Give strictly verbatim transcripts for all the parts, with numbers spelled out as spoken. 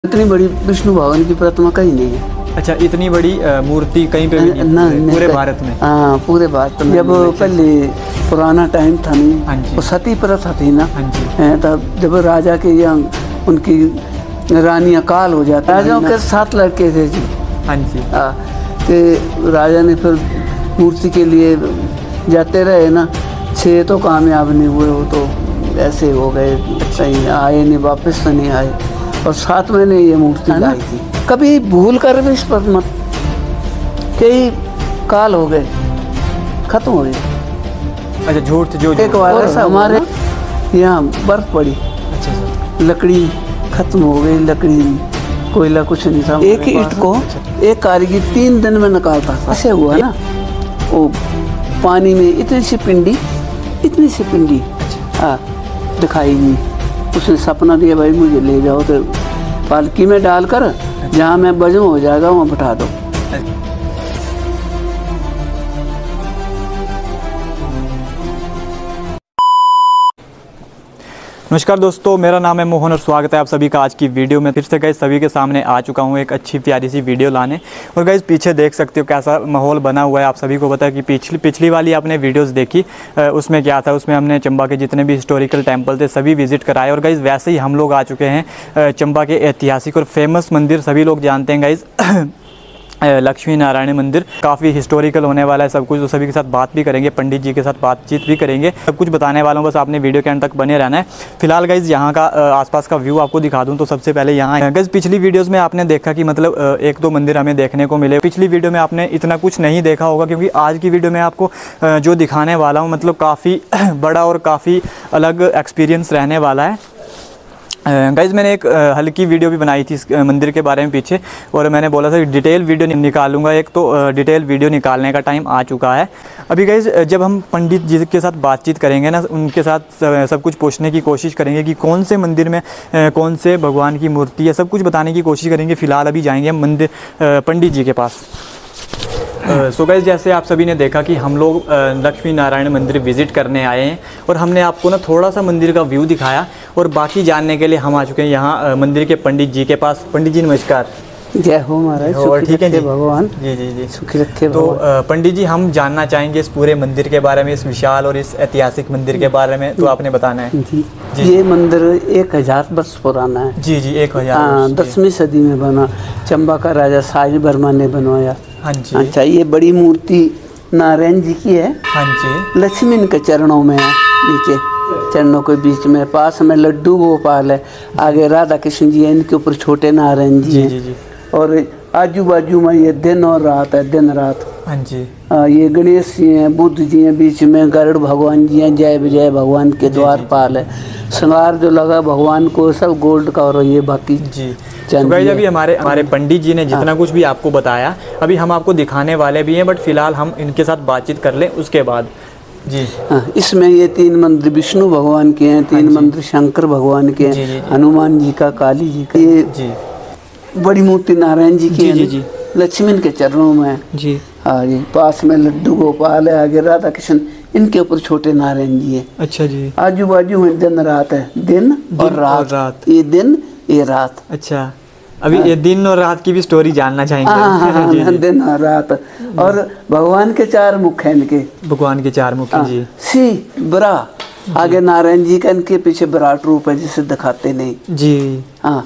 इतनी बड़ी विष्णु भगवान की प्रतिमा कहीं नहीं है। अच्छा, इतनी बड़ी मूर्ति कहीं पे भी नहीं है पूरे भारत में? हाँ, पूरे भारत में। जब पहले पुराना टाइम था नहीं, वो सती प्रथा थी ना, तब जब राजा के यहाँ उनकी रानी अकाल हो जाती, राजाओं के सात लड़के थे जी। हाँ जी। हाँ, कि राजा ने फिर मूर्ति के लिए जाते रहे ना, छः तो कामयाब नहीं हुए, वो तो ऐसे हो गए, सही आए नहीं, वापस तो नहीं आए। और साथ में ये मूर्ति लाई थी, कभी भूल कर भी इस पर मत, कई काल हो गए, खत्म हो गए। अच्छा, झूठ जो एक बार ऐसा हमारे यहाँ बर्फ पड़ी। अच्छा सर। लकड़ी खत्म हो गई, लकड़ी कोयला कुछ नहीं था। एक ही ईंट को एक कारीगर तीन दिन में निकालता था। ऐसे हुआ ना, वो पानी में इतनी सी पिंडी, इतनी सी पिंडी हाँ दिखाई दी। उसने सपना दिया, भाई मुझे ले जाओ तो पालकी में डालकर जहाँ मैं बजूं हो जाएगा वहाँ बैठा दो। नमस्कार दोस्तों, मेरा नाम है मोहन और स्वागत है आप सभी का आज की वीडियो में। फिर से गाइस सभी के सामने आ चुका हूँ एक अच्छी प्यारी सी वीडियो लाने। और गाइस पीछे देख सकते हो कैसा माहौल बना हुआ है। आप सभी को पता है कि पिछली पिछली वाली आपने वीडियोस देखी, उसमें क्या था, उसमें हमने चंबा के जितने भी हिस्टोरिकल टेम्पल थे सभी विजिट कराए। और गाइस वैसे ही हम लोग आ चुके हैं चंबा के ऐतिहासिक और फेमस मंदिर, सभी लोग जानते हैं गाइस, लक्ष्मी नारायण मंदिर। काफ़ी हिस्टोरिकल होने वाला है सब कुछ, तो सभी के साथ बात भी करेंगे, पंडित जी के साथ बातचीत भी करेंगे, सब कुछ बताने वाला हूँ। बस आपने वीडियो के अंत तक बने रहना है। फिलहाल गाइज यहाँ का आसपास का व्यू आपको दिखा दूँ तो सबसे पहले यहाँ गाइज पिछली वीडियोस में आपने देखा कि मतलब एक दो मंदिर हमें देखने को मिले। पिछली वीडियो में आपने इतना कुछ नहीं देखा होगा, क्योंकि आज की वीडियो में आपको जो दिखाने वाला हूँ मतलब काफ़ी बड़ा और काफ़ी अलग एक्सपीरियंस रहने वाला है। गाइज़ मैंने एक हल्की वीडियो भी बनाई थी इस मंदिर के बारे में पीछे, और मैंने बोला था कि डिटेल वीडियो निकालूंगा। एक तो डिटेल वीडियो निकालने का टाइम आ चुका है अभी। गाइज़ जब हम पंडित जी के साथ बातचीत करेंगे ना, उनके साथ सब कुछ पूछने की कोशिश करेंगे कि कौन से मंदिर में कौन से भगवान की मूर्ति है, सब कुछ बताने की कोशिश करेंगे। फ़िलहाल अभी जाएंगे हम मंदिर पंडित जी के पास। सो गाइस जैसे आप सभी ने देखा कि हम लोग लक्ष्मी नारायण मंदिर विज़िट करने आए हैं, और हमने आपको ना थोड़ा सा मंदिर का व्यू दिखाया, और बाकी जानने के लिए हम आ चुके हैं यहाँ मंदिर के पंडित जी के पास। पंडित जी नमस्कार। जय हो महाराज। और ठीक है जी भगवान। जी जी जी सुखी रखे। तो पंडित जी हम जानना चाहेंगे इस पूरे मंदिर के बारे में, इस विशाल और इस ऐतिहासिक मंदिर के बारे में, तो आपने बताना है जी। जी ये मंदिर एक हजार वर्ष पुराना है। जी जी एक हजार हाँ, दसवीं सदी में बना, चंबा का राजा साहिल वर्मा ने बनवाया। हाँ जी। अच्छा, ये बड़ी मूर्ति नारायण जी की है। हाँ जी। लक्ष्मी के चरणों में है, नीचे चरणों के बीच में, पास में लड्डू गोपाल है, आगे राधा कृष्ण जी है, इनके ऊपर छोटे नारायण जी, जी, जी, जी। और आजू बाजू में ये दिन और रात है, दिन रात। हाँ जी। आ, ये गणेश जी हैं, बुद्ध जी हैं, बीच में गरुड़ भगवान जी हैं, जय विजय भगवान के द्वारपाल है। श्रृंगार जो लगा भगवान को सब गोल्ड का, और ये बाकी जी। तो गाइस अभी हमारे हमारे पंडित जी ने जितना कुछ भी आपको बताया अभी हम आपको दिखाने वाले भी हैं, बट फिलहाल हम इनके साथ बातचीत कर लें उसके बाद जी। हाँ, इसमें ये तीन मंदिर विष्णु भगवान के हैं, तीन मंदिर शंकर भगवान के हैं, हनुमान जी का, काली जी का। ये जी बड़ी मूर्ति नारायण जी की है, जी लक्ष्मी के चरणों में जी। हाँ जी, पास में लड्डू गोपाल है, आगे राधा कृष्ण, इनके ऊपर छोटे नारायण जी है। अच्छा जी। आजू बाजू में दिन रात है, दिन और रात, रात। ये दिन ये रात। अच्छा, अभी ये दिन और रात की भी स्टोरी जानना चाहेंगे। हाँ, हाँ, जी, जी। दिन और रात। और भगवान के चार मुख हैं इनके, भगवान के चार मुख जी। सी बरा, आगे नारायण जी का, इनके पीछे विराट रूप है जिसे दिखाते नहीं जी। हाँ,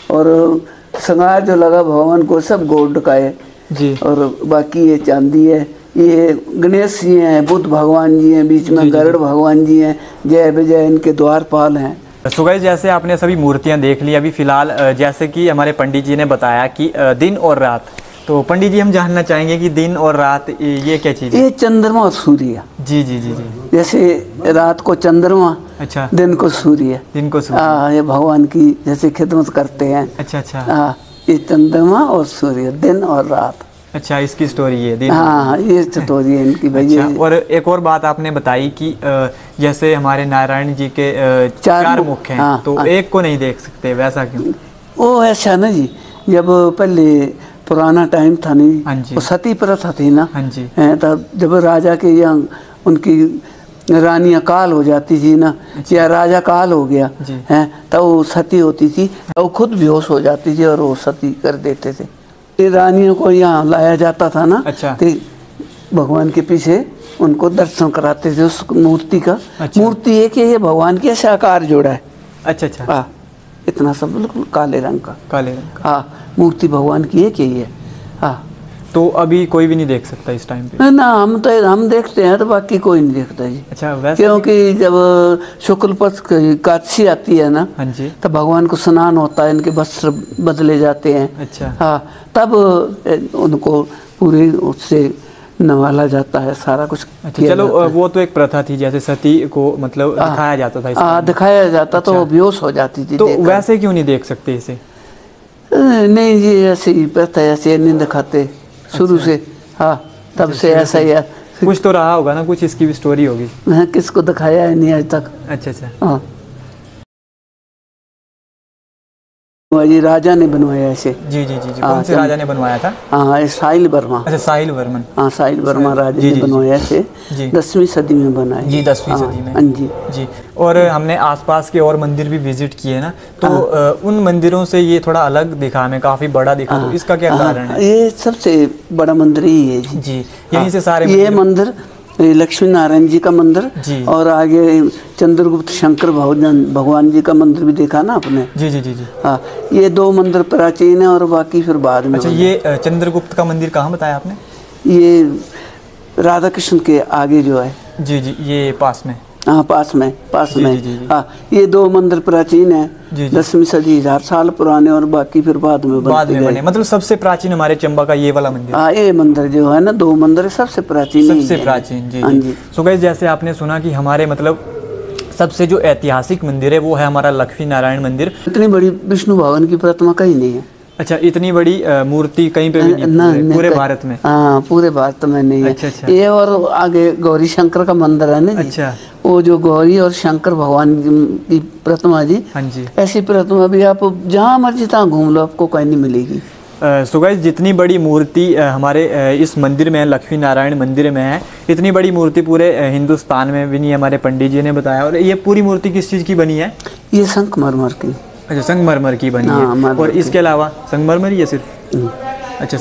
और श्रृंगार जो लगा भगवान को सब गोल्ड का है जी, और बाकी ये चांदी है। ये गणेश जी हैं, बुद्ध भगवान जी हैं, बीच में गरुड़ भगवान जी हैं, जय विजय इनके द्वारपाल हैं। सो गाइस जैसे आपने सभी मूर्तियां देख ली। अभी फिलहाल जैसे कि हमारे पंडित जी ने बताया कि दिन और रात, तो पंडित जी हम जानना चाहेंगे कि दिन और रात ये क्या चीज़ है? ये चंद्रमा और सूर्य। जी जी जी जी। जैसे रात को चंद्रमा, अच्छा, दिन को सूर्य, दिन को सूर्य। हाँ, ये भगवान की जैसे खिदमत करते हैं। अच्छा अच्छा। हाँ, ये चंद्रमा और सूर्य, दिन और रात। अच्छा, इसकी स्टोरी है दिन। हाँ, ये स्टोरी है इनकी भाई। अच्छा, और एक और बात आपने बताई कि जैसे हमारे नारायण जी के चार, चार मुख हैं। हाँ, तो हाँ, एक को नहीं देख सकते, वैसा क्यों? वो ऐसा ना जी, जब पहले पुराना टाइम था नहीं, वो सती प्रथा थी ना। हाँ जी। तब जब राजा के यहाँ उनकी रानी अकाल हो जाती थी ना, या राजा काल हो गया है, तब वो सती होती थी, वो खुद बेहोश हो जाती थी और वो सती कर देते थे। ये रानियों को यहाँ लाया जाता था ना, अच्छा। तो भगवान के पीछे उनको दर्शन कराते थे उस मूर्ति का। अच्छा। मूर्ति एक है, ये भगवान के ऐसे आकार जोड़ा है। अच्छा अच्छा। हाँ, इतना सब बिल्कुल काले रंग का, काले रंग का। हाँ, मूर्ति भगवान की एक ही है। हाँ, तो अभी कोई भी नहीं देख सकता इस टाइम पे? ना, हम तो हम देखते हैं तो बाकी कोई नहीं देखता जी। अच्छा, वैसे क्योंकि जब शुक्ल पक्ष की एकादशी आती है ना, हाँ जी, तब भगवान को स्नान होता है, इनके वस्त्र बदले जाते हैं। अच्छा। हाँ, तब उनको पूरे उससे नवाला जाता है, सारा कुछ। अच्छा, चलो वो तो एक प्रथा थी, जैसे सती को मतलब दिखाया जाता था। हाँ, दिखाया जाता। अच्छा। तो वो बेहोश हो जाती थी। तो वैसे क्यों नहीं देख सकते इसे? नहीं जी, ऐसे ही प्रथा, ऐसे नहीं दिखाते शुरू से। हाँ, तब से ऐसा ही है। कुछ तो रहा होगा ना, कुछ इसकी भी स्टोरी होगी। किसको दिखाया है नहीं आज तक। अच्छा अच्छा। हाँ, ये राजा ने बनवाया ऐसे। जी जी जी जी। कौन से राजा ने बनवाया था? हाँ, साहिल वर्मा। अच्छा, साहिल वर्मन। हाँ, साहिल वर्मा राजा ने बनवाया ऐसे, दसवीं सदी में बनाया जी। दसवीं सदी में। हाँ जी जी। और हमने आसपास के और मंदिर भी विजिट किए ना, तो उन मंदिरों से ये थोड़ा अलग दिखा, हमें काफी बड़ा दिखा, तो इसका क्या कारण है? ये सबसे बड़ा मंदिर ही है जी। जी, यहीं से सारे ये मंदिर लक्ष्मी नारायण जी का मंदिर, और आगे चंद्रगुप्त शंकर भगवान भगवान जी का मंदिर भी देखा ना आपने। जी जी जी जी। हाँ, ये दो मंदिर प्राचीन है और बाकी फिर बाद में। अच्छा, ये चंद्रगुप्त का मंदिर कहाँ बताया आपने? ये राधा कृष्ण के आगे जो है। जी जी, ये पास में। हाँ, पास में, पास जी, में। जी, जी, जी। हाँ, ये दो मंदिर प्राचीन है, दसवीं सदी, हजार साल पुराने, और बाकी फिर बाद में बाद में बने। मतलब सबसे प्राचीन हमारे चंबा का ये वाला मंदिर। हाँ, ये मंदिर जो है ना, दो मंदिर सबसे प्राचीन, सबसे प्राचीन। जी जी। सो गाइस, जैसे आपने सुना कि हमारे मतलब सबसे जो ऐतिहासिक मंदिर है वो है हमारा लक्ष्मी नारायण मंदिर। इतनी बड़ी विष्णु भगवान की प्रतिमा कहीं नहीं है। अच्छा, इतनी बड़ी मूर्ति कहीं पे भी नहीं, न, पूरे, न, पूरे भारत में? हाँ, पूरे भारत में नहीं है। अच्छा, अच्छा। ये और आगे गौरी शंकर का मंदिर है ना जी। अच्छा। वो जो गौरी और शंकर भगवान की प्रतिमा जी, हाँ जी, ऐसी प्रतिमा भी आप जहाँ मर्जी तहाँ घूम लो, आपको कहीं नहीं मिलेगी। सो गाइस, जितनी बड़ी मूर्ति हमारे इस मंदिर में है, लक्ष्मी नारायण मंदिर में है, इतनी बड़ी मूर्ति पूरे हिंदुस्तान में भी नहीं है, हमारे पंडित जी ने बताया। और ये पूरी मूर्ति किस चीज़ की बनी है? ये संगमरमर की। अच्छा, संगमरमर की बनी है। और इसके अलावा संगमरमर ही है सिर्फ? अच्छा,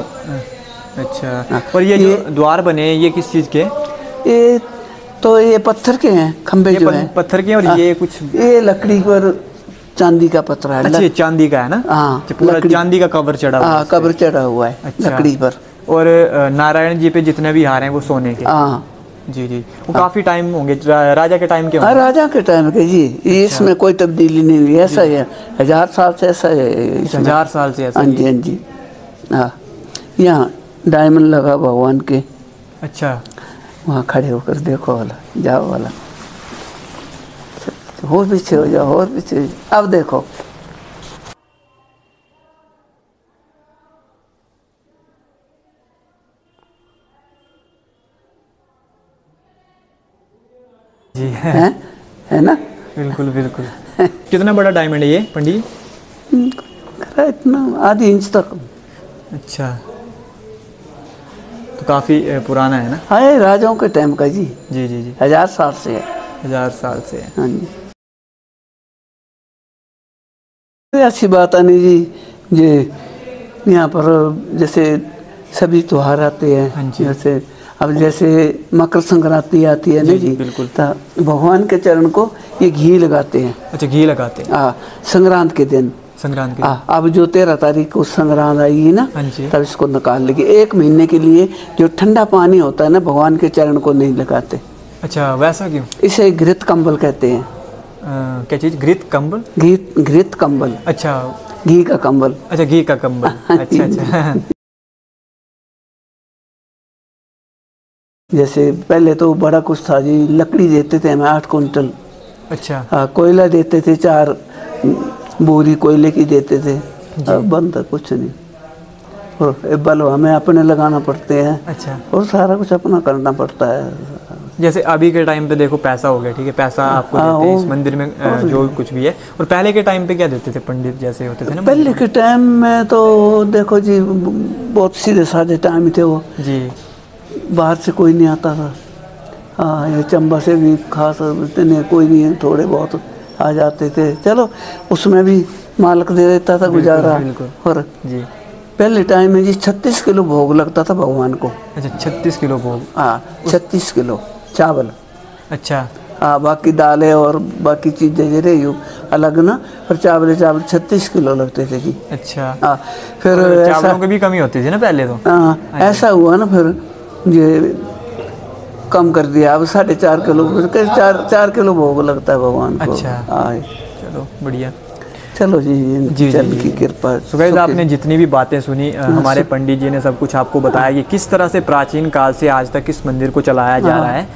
संगमरमर। अच्छा, और ये जो द्वार बने हैं ये किस चीज़ के? ये तो ये पत्थर के हैं, खंबे जो हैं पत्थर के। और ये कुछ ये लकड़ी पर चांदी का पत्थर है। अच्छा, ये चांदी का है ना? हाँ, पूरा चांदी का कवर चढ़ा हुआ है। कवर चढ़ा हुआ है। अच्छा। लकड़ी पर। और नारायण जी पे जितने भी हार हैं वो सोने के। हाँ जी जी। वो काफी टाइम होंगे, राजा के टाइम के होंगे? राजा के टाइम के जी। अच्छा। इसमें कोई तब्दीली नहीं हुई, ऐसा ही है, हजार साल से ऐसा है। हजार साल से ऐसा? हाँ जी, हाँ जी। हाँ, यहाँ डायमंड लगा भगवान के। अच्छा, वहाँ खड़े होकर देखो वाला, जाओ वाला, और पीछे हो जाओ, और पीछे हो जाओ। अब देखो, जी है, है, है ना? बिल्कुल बिल्कुल। कितना बड़ा डायमंड है ये पंडित? इतना आधी इंच तक। अच्छा, तो काफी पुराना है ना? हाँ, राजाओं के टाइम का जी। जी जी जी। हजार साल से है। हजार साल से है। हाँ जी। ऐसी बात है नहीं जी, ये यहाँ पर जैसे सभी त्योहार आते हैं। हाँ जी। जैसे अब जैसे मकर संक्रांति आती है ना जी, बिल्कुल, तो भगवान के चरण को ये घी लगाते हैं। अच्छा, घी लगाते हैं? हाँ, संक्रांत के दिन। संक्रांत के दिन। अब जो तेरह तारीख को संक्रांत आएगी ना, तब इसको निकाल लेंगे। एक महीने के लिए जो ठंडा पानी होता है ना, भगवान के चरण को नहीं लगाते। अच्छा, वैसा क्यों? इसे घृत कंबल कहते हैं। आ, क्या चीज? घृत कंबल? घी, घृत कंबल। अच्छा, घी का कंबल। अच्छा, घी का कंबल। अच्छा अच्छा। जैसे पहले तो बड़ा कुछ था जी, लकड़ी देते थे हमें आठ कुंटल। अच्छा। हाँ, कोयला देते थे, चार बोरी कोयले की देते थे। अब बंद है, कुछ नहीं। और बल हमें अपने लगाना पड़ते हैं। अच्छा। और सारा कुछ अपना करना पड़ता है। जैसे अभी के टाइम पे देखो पैसा हो गया, ठीक है, पैसा आपको देते हैं इस मंदिर में जो कुछ भी है। और पहले के टाइम पे क्या देते थे पंडित जैसे होते थे ना? पहले के टाइम में तो देखो जी, बहुत सीधे साधे टाइम थे वो जी, बाहर से कोई नहीं आता था। हाँ, ये चंबा से भी खास इतने कोई नहीं, थोड़े बहुत आ जाते थे। चलो उसमें भी मालिक दे देता था गुजारा। और जी पहले टाइम में जी छत्तीस किलो भोग लगता था भगवान को। अच्छा, छत्तीस किलो भोग। हाँ, छत्तीस किलो चावल। अच्छा हाँ, बाकी दालें और बाकी चीज़ें जो रही अलग ना, पर चावल चावल छत्तीस किलो लगते थे जी। अच्छा हाँ, फिर चावलों की भी कमी होती थी ना पहले तो। हाँ, ऐसा हुआ ना, फिर ये कम कर दिया, अब साढ़े चार किलो चार चार किलो भोग लगता है भगवान को। अच्छा हाँ, चलो बढ़िया। चलो जी, जी चल जी की कृपा। तो गाइस आपने जितनी भी बातें सुनी, हमारे पंडित जी ने सब कुछ आपको बताया कि किस तरह से प्राचीन काल से आज तक इस मंदिर को चलाया जा रहा है।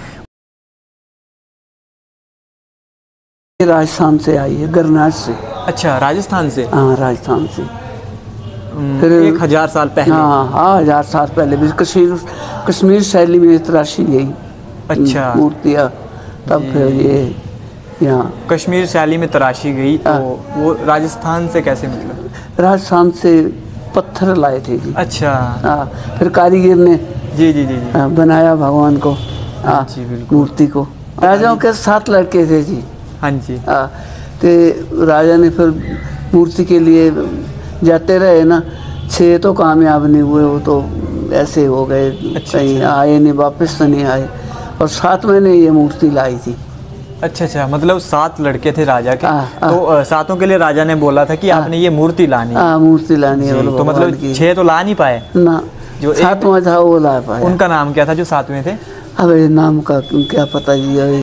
राजस्थान से आई है, गरनाज से। अच्छा, राजस्थान से। हाँ, राजस्थान से। फिर एक हजार साल पहले। हाँ हाँ, हजार साल पहले भी कश्मीर कश्मीर शैली में तराशी गई अच्छा मूर्तियाँ, तब फिर ये यहाँ कश्मीर शैली में तराशी गई। तो वो राजस्थान से कैसे, मतलब? राजस्थान से पत्थर लाए थे जी। अच्छा हाँ, फिर कारीगर ने जी जी जी, जी। बनाया भगवान को, हाँ जी बिल्कुल, मूर्ति को। राजाओं के सात लड़के थे जी। हाँ जी। हाँ, तो राजा ने फिर मूर्ति के लिए जाते रहे ना, छः तो कामयाब नहीं हुए, वो तो ऐसे हो गए। अच्छा, कहीं अच्छा। आए नहीं, वापस तो नहीं आए। और सात महीने ये मूर्ति लाई थी। अच्छा अच्छा, मतलब सात लड़के थे राजा के। आ, आ, तो सातों के लिए राजा ने बोला था कि आ, आपने ये मूर्ति लानी है। आ, मूर्ति लानी है। तो मतलब छह तो ला नहीं पाए ना, जो सातवां था वो ला पाया। उनका नाम क्या था जो सातवें थे? अब नाम का क्या पता जी,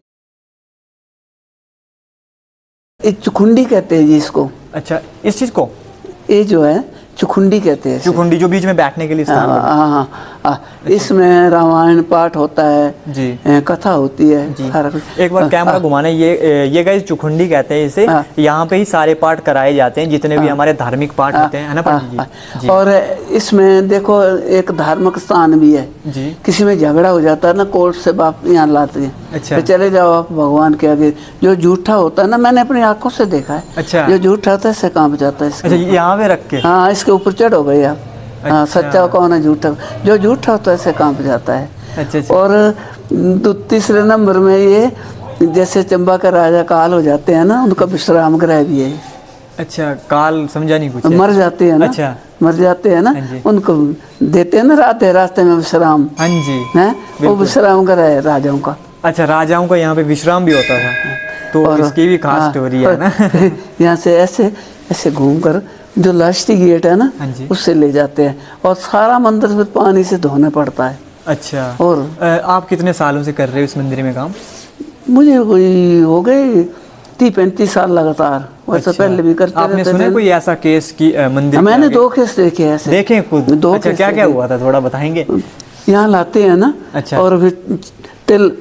एक चुखुंडी कहते हैं जी इसको। अच्छा, इस चीज को ये जो है चुखुंडी कहते हैं। चुखुंडी जो बीच में बैठने के लिए स्थान है। हाँ हाँ हाँ, इसमें रामायण पाठ होता है जी, कथा होती है जी। सारा कुछ। एक बार कैमरा घुमाना, ये ये गाइस चुखुंडी कहते हैं इसे। यहाँ पे ही सारे पाठ कराए जाते हैं जितने भी हमारे धार्मिक पाठ होते हैं, है ना पंडित जी? और इसमें देखो एक धार्मिक स्थान भी है जी। किसी में झगड़ा हो जाता है ना, कोर्ट से बाप यहाँ लाते हैं। अच्छा, तो चले जाओ आप भगवान के आगे। जो झूठा होता है ना, मैंने अपनी आंखों से देखा है। अच्छा, जो झूठा होता है इससे कांप जाता है। अच्छा, यहाँ पे रख के? हाँ, इसके ऊपर चढ़ो गए आप। अच्छा। हाँ, सच्चा कौन है झूठा, जो झूठा होता है ऐसे कांप जाता है। अच्छा, अच्छा। और तो तीसरे नंबर में ये जैसे चंबा का राजा काल हो जाते हैं ना, उनका विश्राम गृह भी है। अच्छा, काल समझा नहीं कुछ। मर जाते हैं ना। अच्छा, मर जाते हैं ना, उनको देते हैं ना रास्ते रास्ते में विश्राम। हाँ जी, है वो विश्राम गृह है राजाओं का। अच्छा, राजाओं का यहाँ पे विश्राम भी होता था। तो और इसकी भी खास स्टोरी है ना। यहाँ से ऐसे ऐसे घूमकर जो लास्टी गेट है ना, उससे ले जाते हैं, और सारा मंदिर फिर पानी से धोना पड़ता है। अच्छा, और आप कितने सालों से कर रहे हो इस मंदिर में काम? मुझे कोई हो गए तीस पैंतीस साल लगातार। वैसे अच्छा। पहले भी करते आपने सुना कोई ऐसा केस की मंदिर? मैंने दो केस देखे ऐसे। देखे खुद? दो। अच्छा, क्या क्या हुआ था थोड़ा बताएंगे? यहाँ लाते हैं ना। अच्छा। और फिर तिल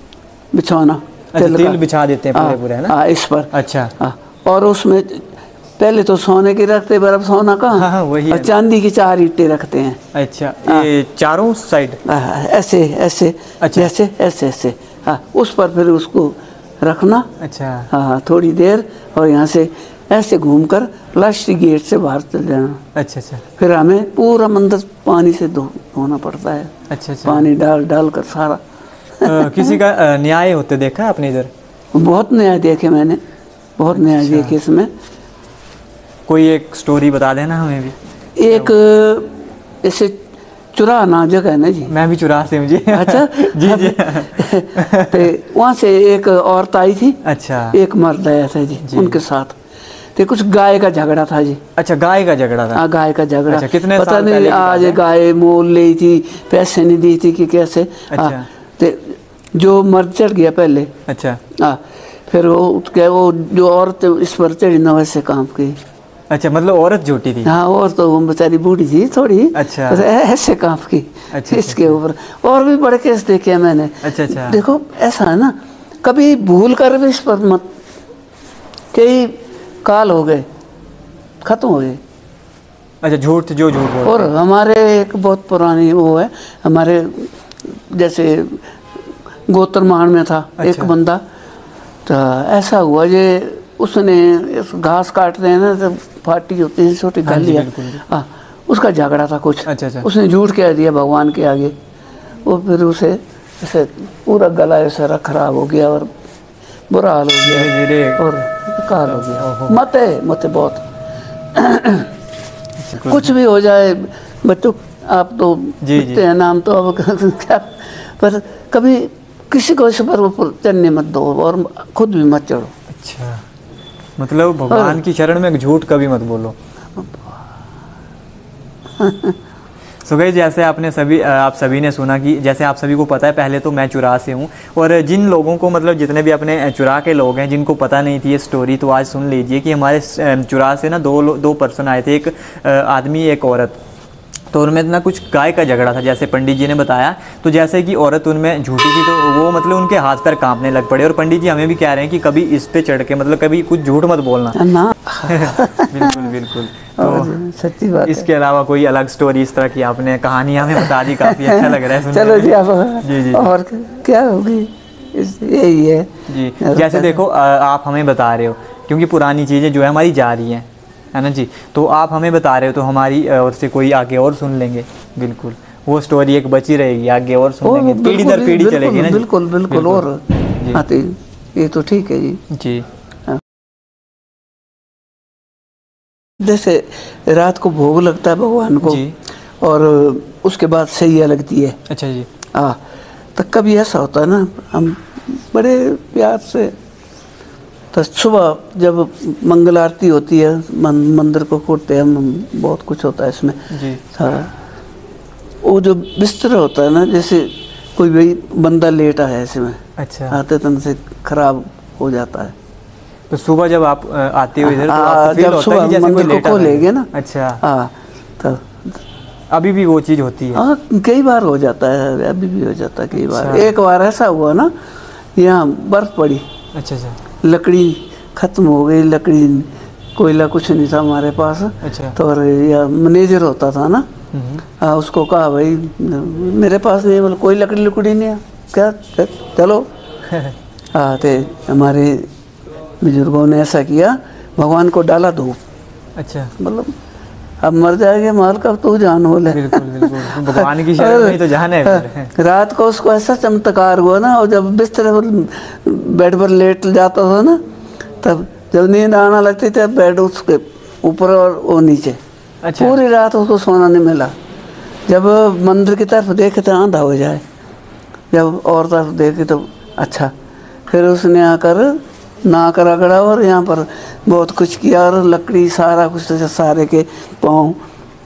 बिछाना, तिल, तिल बिछा देते हैं पूरे पूरे, है ना? इस पर। अच्छा। और उसमें पहले तो सोने की रखते, पर अब सोना कहाँ। हाँ, वही और चांदी की चार ईंटें रखते हैं। अच्छा, ये चारों साइड ऐसे ऐसे। अच्छा। ऐसे ऐसे ऐसे। हाँ, उस पर फिर उसको रखना। अच्छा। हाँ, थोड़ी देर, और यहाँ से ऐसे घूमकर प्लास्टिक गेट से बाहर चल जाना। अच्छा अच्छा। फिर हमें पूरा मंदिर पानी से धो धोना पड़ता है। अच्छा अच्छा। पानी डाल डाल कर सारा। आ, किसी का न्याय होते देखा आपने इधर? बहुत न्याय देखे मैंने, बहुत न्याय अच्छा। देखे इसमें। कोई एक स्टोरी बता देना हमें भी। एक ऐसे चुरा ना जगह है ना जी। मैं भी चुरा से मुझे। अच्छा जी जी। तो वहाँ से एक औरत आई थी। अच्छा। एक मर्द आया था जी, जी। उनके साथ तो कुछ गाय का झगड़ा था जी। अच्छा, गाय का झगड़ा था। हाँ, गाय का झगड़ा। अच्छा, कितने पता साल नहीं, आज गाय मोल ली थी, पैसे नहीं दी थी कि कैसे। अच्छा। तो जो मर्द चढ़ गया पहले। अच्छा। हाँ, फिर वो क्या, वो जो औरत इस पर चढ़ी ना, वैसे काम की। अच्छा, मतलब औरत झूठी थी? हाँ, और तो वो बेचारी बूढ़ी थी थोड़ी। अच्छा। ऐसे काम की। अच्छा, इसके ऊपर और भी बड़े केस देखे मैंने। अच्छा अच्छा। देखो ऐसा है ना, कभी भूल कर भी इस पर मत, कई काल हो गए, खत्म हो गए। अच्छा, झूठ जो झूठ बोलते। और हमारे एक बहुत पुरानी वो है, हमारे जैसे गोत्रमान में था। अच्छा। एक बंदा, तो ऐसा हुआ ये उसने इस घास काट रहे हैं ना, तो फाटी होती है छोटी गलियाँ। हाँ, उसका झगड़ा था कुछ। अच्छा अच्छा। उसने झूठ कह दिया भगवान के आगे, वो फिर उसे जैसे पूरा गला ऐसा खराब हो गया और बुरा हाल हो गया धीरे और काल हो गया। मते मते बहुत कुछ भी हो जाए बच्चों, आप तो जीते हैं नाम तो अब क्या, पर कभी किसी को इस पर ऊपर चढ़ने मत दो और खुद भी मत चढ़ो। अच्छा, मतलब भगवान की शरण में झूठ कभी मत बोलो। सो गई जैसे आपने सभी आप सभी ने सुना कि जैसे आप सभी को पता है, पहले तो मैं चुरा से हूँ, और जिन लोगों को मतलब जितने भी अपने चुरा के लोग हैं जिनको पता नहीं थी ये स्टोरी, तो आज सुन लीजिए कि हमारे चुरा से ना दो दो पर्सन आए थे, एक आदमी एक औरत। तो उनमें ना कुछ गाय का झगड़ा था जैसे पंडित जी ने बताया। तो जैसे कि औरत उनमें झूठी थी तो वो मतलब उनके हाथ पैर कांपने लग पड़े, और पंडित जी हमें भी कह रहे हैं कि कभी इस पे चढ़ के मतलब कभी कुछ झूठ मत बोलना ना। बिल्कुल बिल्कुल। तो सच्ची बात इसके अलावा कोई अलग स्टोरी इस तरह की आपने कहानी हमें बता दी, काफ़ी अच्छा लग रहा है सुनने चलो जी आप जी जी और क्या होगी, यही है जी। जैसे देखो आप हमें बता रहे हो क्योंकि पुरानी चीज़ें जो है हमारी जा रही हैं, है ना जी, तो आप हमें बता रहे हो तो हमारी ओर से कोई आगे और सुन लेंगे। बिल्कुल, वो स्टोरी एक बची रहेगी, आगे और सुन लेंगे, पीढ़ी दर पीढ़ी चलेगी ना। बिल्कुल बिल्कुल। और आते ये तो ठीक है जी जी। जैसे रात को भोग लगता है भगवान को जी, और उसके बाद सैया लगती है। अच्छा जी। हाँ, तो कभी ऐसा होता है ना, हम बड़े प्यार से तो सुबह जब मंगल आरती होती है मंदिर को खोलते हैं, बहुत कुछ होता है इसमें जी। हाँ, वो जो बिस्तर होता है ना, जैसे कोई भी बंदा लेटा है इसमें, अच्छा, आते तन से खराब हो जाता है। तो सुबह जब आप आते हो इधर तो आपको फील जब होता है कि जैसे कोई लेटा खोलेंगे ना। अच्छा हाँ, तो अभी भी वो चीज़ होती है? हाँ, कई बार हो जाता है, अभी भी हो जाता है कई बार। एक बार ऐसा हुआ ना, यहाँ बर्फ पड़ी। अच्छा अच्छा। लकड़ी खत्म हो गई, लकड़ी कोयला कुछ नहीं था हमारे पास। अच्छा। तो और या मैनेजर होता था ना, आ, उसको कहा भाई मेरे पास नहीं, बोले कोई लकड़ी लकड़ी नहीं है क्या, चलो। हाँ, तो हमारे बुजुर्गों ने ऐसा किया, भगवान को डाला धूप। अच्छा, मतलब अब मर जाएंगे माल का तू जान हो ले। बिल्कुल बिल्कुल, भगवान की शरण में तो जान है। रात को उसको ऐसा चमत्कार हुआ ना, और जब बिस्तर पर बेड पर लेट जाता था ना, तब जब नींद आना लगती थी बेड उसके ऊपर और वो नीचे। अच्छा। पूरी रात उसको सोना नहीं मिला। जब मंदिर की तरफ देखे तो आंधा हो जाए, जब और तरफ देखे तो अच्छा। फिर उसने आकर नाक रगड़ा और यहाँ पर बहुत कुछ किया, और लकड़ी सारा कुछ तो सारे के पाँव।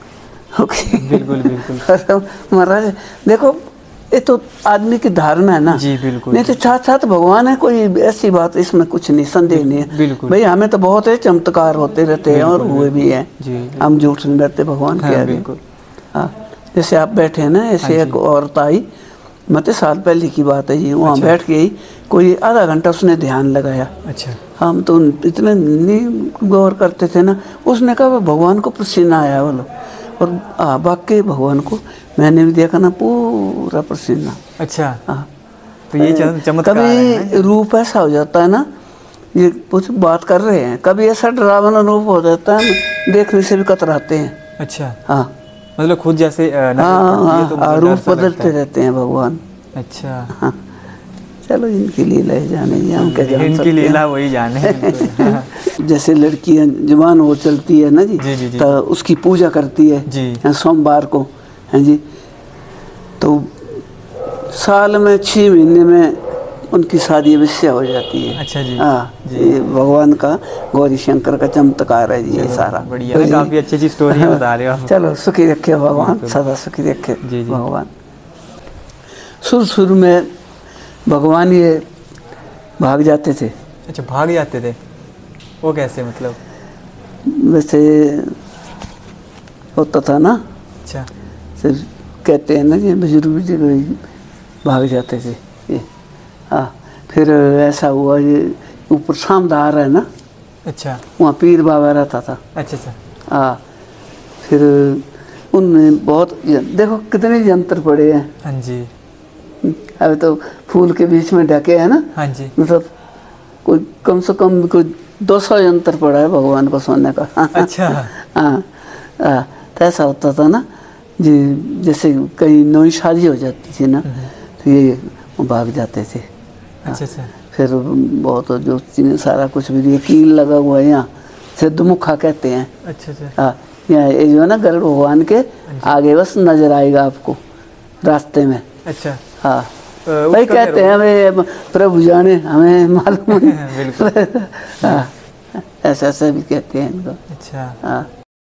बिल्कुल बिल्कुल। महाराज देखो, ये तो आदमी की धारणा है ना जी। बिल्कुल, नहीं तो साथ साथ भगवान है, कोई ऐसी बात इसमें कुछ नहीं, संदेह नहीं है। बिल्कुल भाई, हमें तो बहुत है चमत्कार होते रहते हैं और हुए भी हैं, हम झूठ नहीं रहते भगवान के आगे। हाँ, जैसे आप बैठे हैं ना, ऐसे एक औरत आई, मतलब साल पहले की बात है जी, वहाँ अच्छा। बैठ गई, कोई आधा घंटा उसने ध्यान लगाया। अच्छा। हम तो इतने नहीं गौर करते थे ना, उसने कहा भगवान को पसीना आया बोलो, और हाँ वाकई भगवान को मैंने भी देखा ना, पूरा पसीना। अच्छा। हाँ, तो ये चमत्कार कभी रूप ऐसा हो जाता है ना, ये कुछ बात कर रहे हैं, कभी ऐसा डरावना रूप हो जाता है, देखने से भी कतराते हैं। अच्छा। हाँ, मतलब खुद जैसे हाँ हाँ, तो मतलब रूप बदलते रहते हैं भगवान। अच्छा। हाँ, चलो इनकी लीला है, जाने हम क्या जान इनकी लीला वही जाने। जैसे लड़कियां जवान वो चलती है ना जी, जी, जी, जी। तो उसकी पूजा करती है जी सोमवार को, है जी। तो साल में छः महीने में उनकी शादी अवश्य हो जाती है। अच्छा जी। हाँ, ये भगवान का, गौरी शंकर का चमत्कार है जी ये सारा। बढ़िया, तो काफ़ी अच्छी अच्छी स्टोरी बता रहे हो। चलो सुखी रखे भगवान, सदा सुखी रखे भगवान। शुरू शुरू में भगवान ये भाग जाते थे। अच्छा, भाग जाते थे, वो कैसे मतलब? वैसे होता था ना। अच्छा। सिर्फ कहते हैं ना कि बुजुर्ग जी भाग जाते थे ये। हाँ, फिर ऐसा हुआ ये ऊपर सामदार है ना। अच्छा। वहाँ पीर बाबा रहता था। अच्छा अच्छा। हाँ, फिर उनने बहुत देखो कितने यंत्र पड़े हैं। हाँ जी। अभी तो फूल के बीच में ढके है ना। हाँ जी। मतलब कोई कम से कम कोई दो सौ यंत्र पड़ा है भगवान को सोने का। अच्छा। हाँ, तो ऐसा होता था ना जी, जैसे कहीं नई शादी हो जाती थी ना, तो ये वो भाग जाते थे। अच्छा अच्छा। फिर बहुत जो चीज़ें सारा कुछ भी, कील लगा हुआ है यहाँ, सिद्धमुखा कहते हैं। अच्छा अच्छा। हाँ, यहाँ ये जो है ना गरुड़ भगवान के आगे बस नजर आएगा आपको रास्ते में। अच्छा। हाँ भाई कहते हैं हमें प्रभु जाने, हमें मालूम नहीं। हाँ, ऐसा ऐसा भी कहते हैं इनको। अच्छा। हाँ,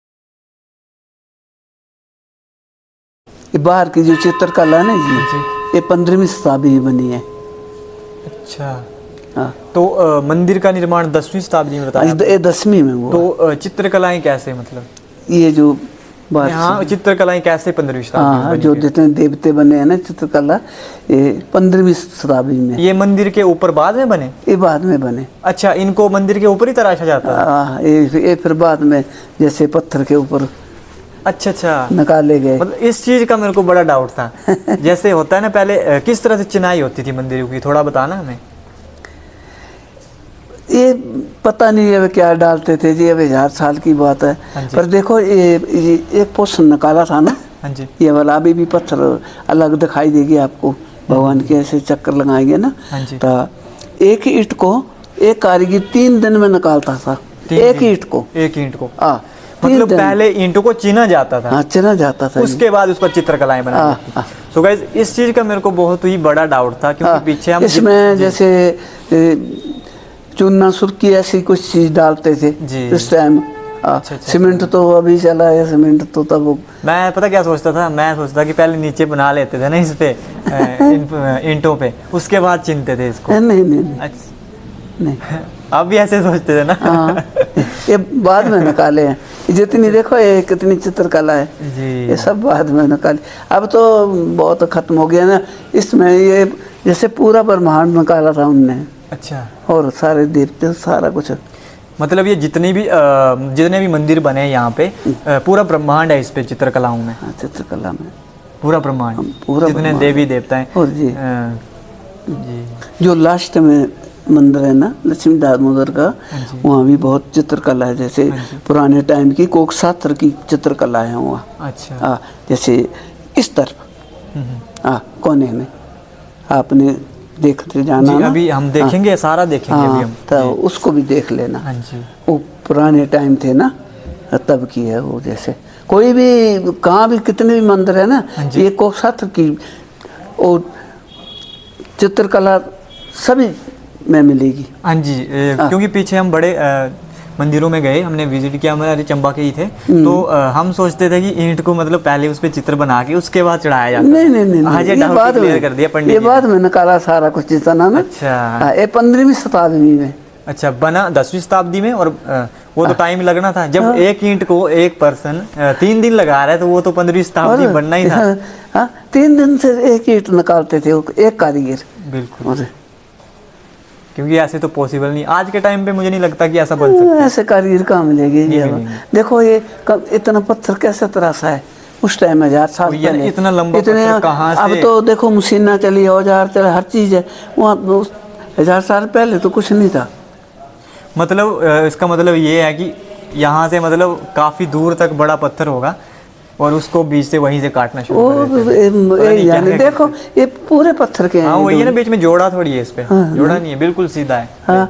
ये बाहर की जो चित्रकला है ना जी, ये पंद्रहवीं शताब्दी में बनी है। अच्छा। हाँ, तो आ, मंदिर का निर्माण दसवीं शताब्दी में बताया। ये दसवीं में हुआ। तो चित्रकलाएं कैसे, मतलब ये जो हाँ चित्रकलाएं कैसे पंद्रहवीं शताब्दी में हाँ, बनी? जो जितने देवते बने हैं ना चित्रकला, ये पंद्रहवीं शताब्दी में। ये मंदिर के ऊपर बाद में बने? ये बाद में बने। अच्छा, इनको मंदिर के ऊपर ही तराशा जाता है? हाँ, ये, ये फिर बाद में जैसे पत्थर के ऊपर अच्छा अच्छा निकाले गए। मतलब इस चीज का मेरे को बड़ा डाउट था। जैसे होता है ना पहले किस तरह से चिनाई होती थी मंदिरों की, थोड़ा बताना हमें। ये पता नहीं है क्या डालते थे जी, अभी हजार साल की बात है। पर देखो ये, ये एक पोषण निकाला था ना। हाँ जी। ये वाला अभी भी पत्थर अलग दिखाई देगी आपको, भगवान के ऐसे चक्कर लगाएंगे ना। हाँ जी। तो एक ईंट को एक कारीगर तीन दिन में निकालता था, एक ईंट को। एक ईंट को हाँ, मतलब पहले ईंटों को चीना जाता था। हाँ, चीना जाता था, उसके बाद उस पर चित्रकलाएं बनाई जाती थी। सो गाइस इस चीज का मेरे को बहुत ही बड़ा डाउट था, क्योंकि पीछे हम इसमें जैसे चूना सुर्खी ऐसी कुछ चीज डालते थे इस टाइम। अच्छा, अच्छा, सीमेंट तो अभी चला है, सीमेंट तो तब। मैं पता क्या सोचता था, मैं सोचता कि पहले नीचे बना लेते थे ना इस पे ईंटों पे, उसके बाद चिनते थे इसको। नहीं नहीं नहीं, अच्छा नहीं आप भी ऐसे सोचते थे ना? हाँ, ये बाद में निकाले हैं। जितनी देखो ये कितनी चित्रकला है जी, ये सब बाद में निकाले। अब तो बहुत खत्म हो गया ना। इसमें ये जैसे पूरा ब्रह्मांड निकाला था उनने। अच्छा। और सारे देवते सारा कुछ, मतलब ये जितने भी जितने भी मंदिर बने यहाँ पे पूरा ब्रह्मांड है इस पे चित्रकलाओं में। हाँ, चित्रकला में पूरा पूरा ब्रह्मांड, पूरा जितने देवी देवता हैं। और जी, आ, जी जो लास्ट में मंदिर है ना लक्ष्मी दामोदर का, वहाँ भी बहुत चित्रकला है। जैसे पुराने टाइम की कोक सात्र की चित्रकला है वहाँ। अच्छा। हाँ, जैसे इस तरफ हाँ कोने में आपने देखते जाना ना। अभी हम देखेंगे। हाँ, सारा देखेंगे। हाँ, अभी हम तो उसको भी देख लेना। हाँ जी। वो पुराने टाइम थे ना तब की है वो। जैसे कोई भी कहाँ भी कितने भी मंदिर है ना, ये कोक सात्र की और चित्रकला सभी में मिलेगी। हाँ जी। ए, क्योंकि पीछे हम बड़े आ, मंदिरों में गए, हमने विजिट किया, हमारे चंबा के ही थे, तो आ, हम सोचते थे कि ईंट को मतलब पहले उस पे चित्र बना के उसके बाद चढ़ाया जाता। नहीं नहीं नहीं, आज ये बाद में कर दिया पंडित, ये बाद में निकाला सारा कुछ जितना ना। अच्छा। ये पंद्रहवीं शताब्दी में। अच्छा, बना दसवीं शताब्दी में। और आ, वो तो टाइम लगना था। जब हाँ, एक ईंट को एक पर्सन तीन दिन लगा रहा है तो वो तो पंद्रहवीं शताब्दी बनना ही था। हाँ, हाँ, तीन दिन से एक ईंट निकालते थे एक कारीगर। बिल्कुल, क्योंकि ऐसे तो पॉसिबल नहीं। आज के टाइम पे मुझे नहीं लगता कि ऐसा बन सकता है। ऐसे कारीगर कहाँ मिलेगी? देखो ये इतना पत्थर कैसे तराशा है उस टाइम, हजार साल पहले। इतना लंबा पत्थर कहाँ से? अब तो देखो मशीना चली, औजार चले, हर चीज है। वहाँ हजार साल पहले तो कुछ नहीं था। मतलब इसका मतलब ये है कि यहाँ से मतलब काफी दूर तक बड़ा पत्थर होगा और उसको बीच से वहीं से काटना शुरू कर देते हैं। देखो ये पूरे पत्थर के हैं। हाँ, वही है ना, बीच में जोड़ा थोड़ी है इस पे। हाँ, जोड़ा नहीं है, बिल्कुल सीधा है। हाँ,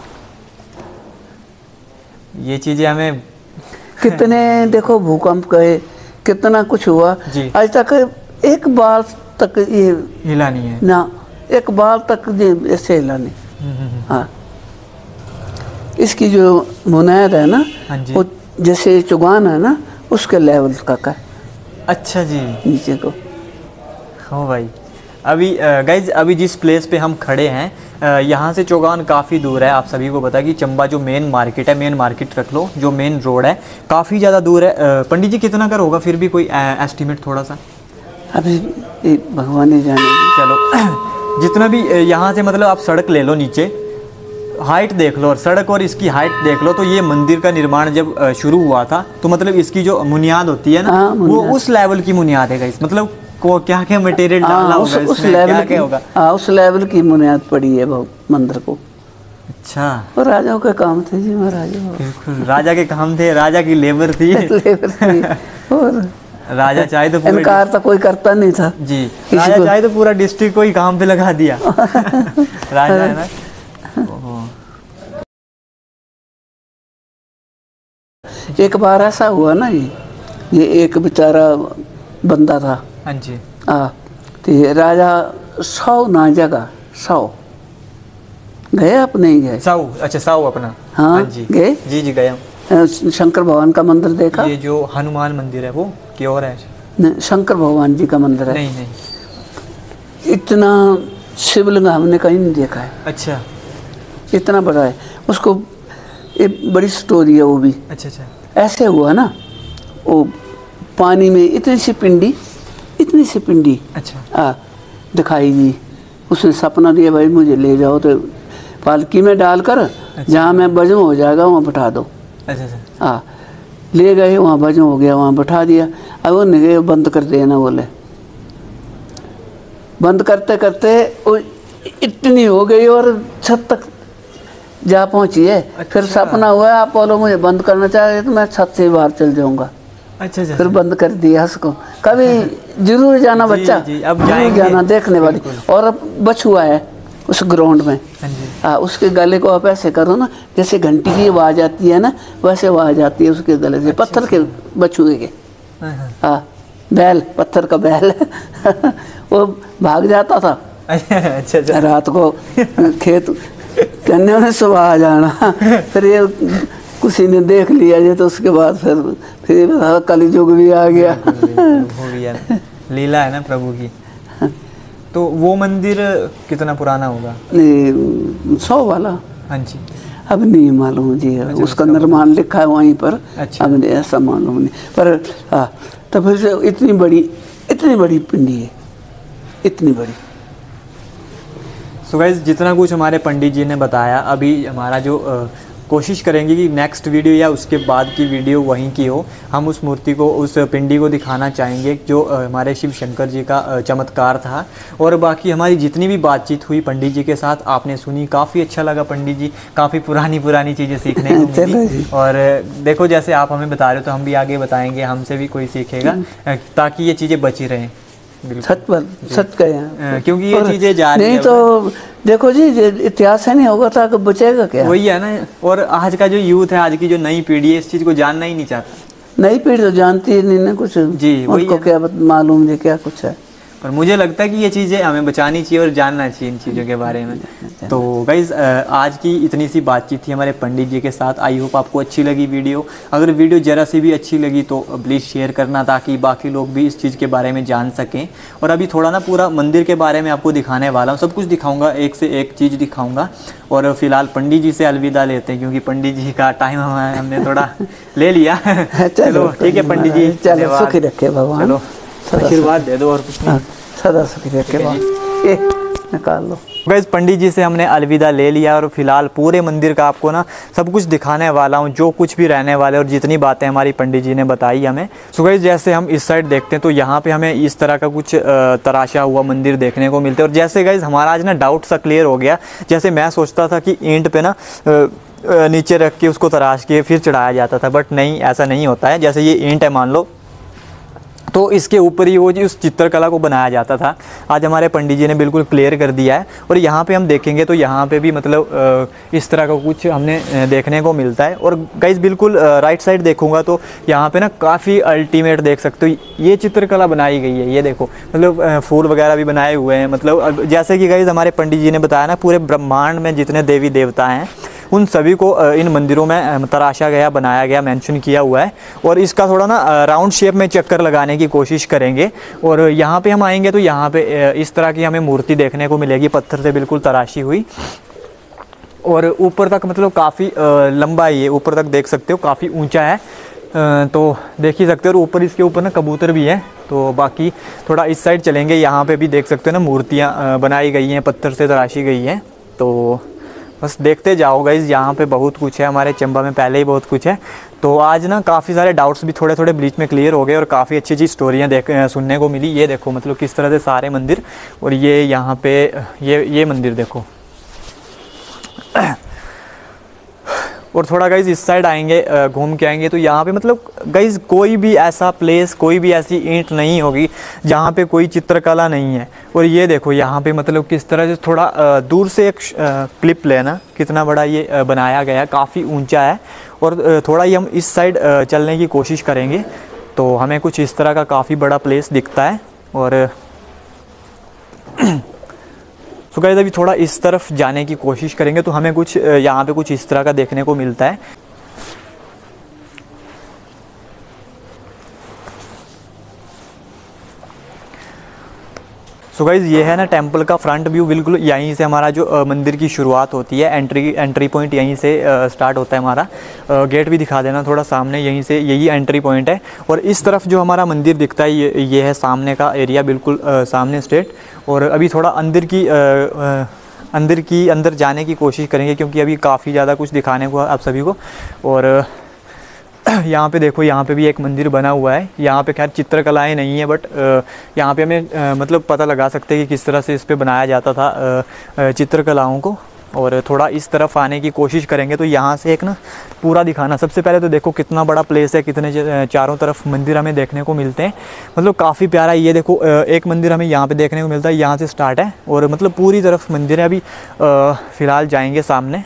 ये चीजें हमें कितने देखो भूकंप गए, कितना कुछ हुआ, आज तक एक बार तक ये हिला नहीं है ना, एक बार तक ऐसे हिला नहीं। हाँ, इसकी जो बुनियाद है ना, वो जैसे चुगान है ना उसके लेवल का का। अच्छा जी, नीचे को। हाँ भाई, अभी गाइज अभी जिस प्लेस पे हम खड़े हैं यहाँ से चौगान काफ़ी दूर है। आप सभी को पता है कि चंबा जो मेन मार्केट है, मेन मार्केट रख लो, जो मेन रोड है काफ़ी ज़्यादा दूर है। पंडित जी कितना कर होगा फिर भी कोई एस्टिमेट थोड़ा सा? अभी भगवान ही जाने। चलो जितना भी यहाँ से मतलब आप सड़क ले लो, नीचे हाइट देख लो और सड़क और इसकी हाइट देख लो, तो ये मंदिर का निर्माण जब शुरू हुआ था तो मतलब इसकी जो बुनियाद होती है ना, हाँ, वो उस लेवल की बुनियाद है गाइस। मतलब को क्या क्या मटेरियल डाला होगा इसमें, उस लेवल क्या क्या होगा? हाँ, उस लेवल की बुनियाद पड़ी है मंदिर को। अच्छा, और राजाओं के काम थे जी, महाराजा। बिल्कुल, राजा के काम थे, राजा की लेबर थी। लेबर थी। और राजा चाहे तो इनकार तो कोई करता नहीं था जी, राजा चाहे तो पूरा डिस्ट्रिक्ट को ही काम पे लगा दिया। राजा है ना। एक बार ऐसा हुआ ना जी, ये एक बेचारा बंदा था। हाँ जी। हाँ, तो ये राजा सौ ना जगह सौ गए, अपने ही गए। साऊ, अच्छा साऊ अपना। हाँ, हाँ जी गए जी जी गया। शंकर भगवान का मंदिर देखा? ये जो हनुमान मंदिर है वो की और है? नहीं, शंकर भगवान जी का मंदिर है। नहीं नहीं, इतना शिवलिंग हमने कहीं नहीं देखा है। अच्छा, इतना बड़ा है। उसको एक बड़ी स्टोरी है वो भी। अच्छा अच्छा। ऐसे हुआ ना, वो पानी में इतनी सी पिंडी, इतनी सी पिंडी, अच्छा हाँ दिखाई दी। उसने सपना दिया, भाई मुझे ले जाओ तो पालकी में डालकर, अच्छा, जहाँ मैं बजम हो जाएगा वहाँ बैठा दो। अच्छा अच्छा। हाँ, ले गए, वहाँ बजम हो गया, वहाँ बैठा दिया। अब वो निगे बंद कर देना बोले। बंद करते करते वो इतनी हो गई और छत तक जा पहुंची है। अच्छा। फिर सपना हुआ, आप बोलो मुझे बंद करना चाहिए तो मैं छत से बाहर चल जाऊंगा। अच्छा अच्छा। फिर बंद कर दिया उसको। कभी जरूर जाना बच्चा, जी, जी, अब जरूर जाना देखने वाली। और अब बछुआ है उस ग्राउंड में। हाँ, उसके गले को आप ऐसे करो ना, जैसे घंटी की आवाज आती है ना, वैसे आवाज आती है उसके गले से। पत्थर के बछुए के। हाँ, बैल, पत्थर का बैल वो भाग जाता था। अच्छा अच्छा। रात को खेत कहने में सुबह आ जाना। फिर ये किसी ने देख लिया ये, तो उसके बाद फिर फिर कलयुग भी आ गया। हो गया, लीला है ना प्रभु की। तो वो मंदिर कितना पुराना होगा? सौ वाला। हाँ जी। अब नहीं मालूम जी। अच्छा, उसका निर्माण लिखा है वहीं पर। अच्छा। अब ऐसा मालूम नहीं, पर हाँ, तो फिर से इतनी बड़ी, इतनी बड़ी पिंडी है, इतनी बड़ी। सो गाइस, जितना कुछ हमारे पंडित जी ने बताया, अभी हमारा जो आ, कोशिश करेंगे कि नेक्स्ट वीडियो या उसके बाद की वीडियो वहीं की हो। हम उस मूर्ति को, उस पिंडी को दिखाना चाहेंगे जो आ, हमारे शिव शंकर जी का आ, चमत्कार था। और बाकी हमारी जितनी भी बातचीत हुई पंडित जी के साथ आपने सुनी, काफ़ी अच्छा लगा पंडित जी, काफ़ी पुरानी पुरानी चीज़ें सीखने को मिली। और देखो जैसे आप हमें बता रहे हो तो हम भी आगे बताएँगे, हमसे भी कोई सीखेगा, ताकि ये चीज़ें बची रहें। सच पर सच कहे हैं, क्योंकि ये चीजें जा रही नहीं तो देखो जी, इतिहास है नहीं होगा तो आगे बचेगा क्या? वही है ना। और आज का जो यूथ है, आज की जो नई पीढ़ी है, इस चीज को जानना ही नहीं चाहता। नई पीढ़ी तो जानती ही नहीं ना कुछ जी, उनको क्या मालूम है क्या कुछ है। पर मुझे लगता है कि ये चीज़ें हमें बचानी चाहिए और जानना चाहिए इन चीज़ों के बारे में। तो गाइज़, आज की इतनी सी बातचीत थी हमारे पंडित जी के साथ। आई होप आपको अच्छी लगी वीडियो। अगर वीडियो ज़रा सी भी अच्छी लगी तो प्लीज़ शेयर करना, ताकि बाकी लोग भी इस चीज़ के बारे में जान सकें। और अभी थोड़ा ना पूरा मंदिर के बारे में आपको दिखाने वाला हूँ, सब कुछ दिखाऊँगा, एक से एक चीज़ दिखाऊँगा। और फिलहाल पंडित जी से अलविदा लेते हैं, क्योंकि पंडित जी का टाइम हमने थोड़ा ले लिया। चलो ठीक है पंडित जी, चलो सुखी रखे भगवान, चलो आशीर्वाद दे दो और कुछ नहीं, सदा सुखी रखे भगवान। निकाल लो। गाइस, पंडित जी से हमने अलविदा ले लिया और फिलहाल पूरे मंदिर का आपको ना सब कुछ दिखाने वाला हूँ, जो कुछ भी रहने वाले और जितनी बातें हमारी पंडित जी ने बताई हमें। सो गाइस, जैसे हम इस साइड देखते हैं तो यहाँ पे हमें इस तरह का कुछ तराशा हुआ मंदिर देखने को मिलता है। और जैसे गाइस हमारा आज ना डाउट सा क्लियर हो गया, जैसे मैं सोचता था कि ईंट पे ना नीचे रख के उसको तराश के फिर चढ़ाया जाता था, बट नहीं, ऐसा नहीं होता है। जैसे ये ईंट है मान लो, तो इसके ऊपर ही वो जी उस चित्रकला को बनाया जाता था। आज हमारे पंडित जी ने बिल्कुल क्लियर कर दिया है। और यहाँ पे हम देखेंगे तो यहाँ पे भी मतलब इस तरह का कुछ हमने देखने को मिलता है। और गाइस बिल्कुल राइट साइड देखूंगा तो यहाँ पे ना काफ़ी अल्टीमेट देख सकते हो, ये चित्रकला बनाई गई है। ये देखो, मतलब फूल वगैरह भी बनाए हुए हैं। मतलब जैसे कि गाइस हमारे पंडित जी ने बताया ना, पूरे ब्रह्मांड में जितने देवी देवता हैं उन सभी को इन मंदिरों में तराशा गया, बनाया गया, मेंशन किया हुआ है। और इसका थोड़ा ना राउंड शेप में चक्कर लगाने की कोशिश करेंगे। और यहाँ पे हम आएंगे तो यहाँ पे इस तरह की हमें मूर्ति देखने को मिलेगी, पत्थर से बिल्कुल तराशी हुई। और ऊपर तक मतलब काफ़ी लंबा है, ये ऊपर तक देख सकते हो, काफ़ी ऊंचा है, तो देख ही सकते हो। और ऊपर इसके ऊपर ना कबूतर भी है। तो बाकी थोड़ा इस साइड चलेंगे, यहाँ पे भी देख सकते हो ना मूर्तियाँ बनाई गई हैं, पत्थर से तराशी गई हैं। तो बस देखते जाओ गाइस, यहाँ पे बहुत कुछ है, हमारे चंबा में पहले ही बहुत कुछ है। तो आज ना काफ़ी सारे डाउट्स भी थोड़े थोड़े बीच में क्लियर हो गए और काफ़ी अच्छी अच्छी स्टोरियाँ देख सुनने को मिली। ये देखो मतलब किस तरह से सारे मंदिर, और ये यहाँ पे ये ये मंदिर देखो। और थोड़ा गाइज़ इस साइड आएंगे, घूम के आएंगे तो यहाँ पे मतलब गाइज़ कोई भी ऐसा प्लेस, कोई भी ऐसी ईंट नहीं होगी जहाँ पे कोई चित्रकला नहीं है। और ये देखो यहाँ पे मतलब किस तरह से थोड़ा दूर से एक क्लिप लेना, कितना बड़ा ये बनाया गया है, काफ़ी ऊंचा है। और थोड़ा ही हम इस साइड चलने की कोशिश करेंगे तो हमें कुछ इस तरह का काफ़ी बड़ा प्लेस दिखता है। और तो गाइस अभी थोड़ा इस तरफ जाने की कोशिश करेंगे तो हमें कुछ यहाँ पे कुछ इस तरह का देखने को मिलता है। सो गाइज़ ये है ना टेंपल का फ्रंट व्यू, बिल्कुल यहीं से हमारा जो आ, मंदिर की शुरुआत होती है, एंट्री एंट्री पॉइंट यहीं से आ, स्टार्ट होता है हमारा। आ, गेट भी दिखा देना थोड़ा सामने, यहीं से यही एंट्री पॉइंट है। और इस तरफ जो हमारा मंदिर दिखता है ये ये है सामने का एरिया, बिल्कुल आ, सामने स्ट्रेट। और अभी थोड़ा अंदर की आ, आ, अंदर की अंदर जाने की कोशिश करेंगे क्योंकि अभी काफ़ी ज़्यादा कुछ दिखाने को आप सभी को। और यहाँ पे देखो, यहाँ पे भी एक मंदिर बना हुआ है। यहाँ पे खैर चित्रकलाएं नहीं है, बट यहाँ पे हमें मतलब पता लगा सकते हैं कि किस तरह से इस पे बनाया जाता था चित्रकलाओं को। और थोड़ा इस तरफ आने की कोशिश करेंगे तो यहाँ से एक ना पूरा दिखाना। सबसे पहले तो देखो कितना बड़ा प्लेस है, कितने चारों तरफ मंदिर हमें देखने को मिलते हैं, मतलब काफ़ी प्यारा। ये देखो एक मंदिर हमें यहाँ पे देखने को मिलता है, यहाँ से स्टार्ट है और मतलब पूरी तरफ मंदिर है। अभी फ़िलहाल जाएंगे सामने।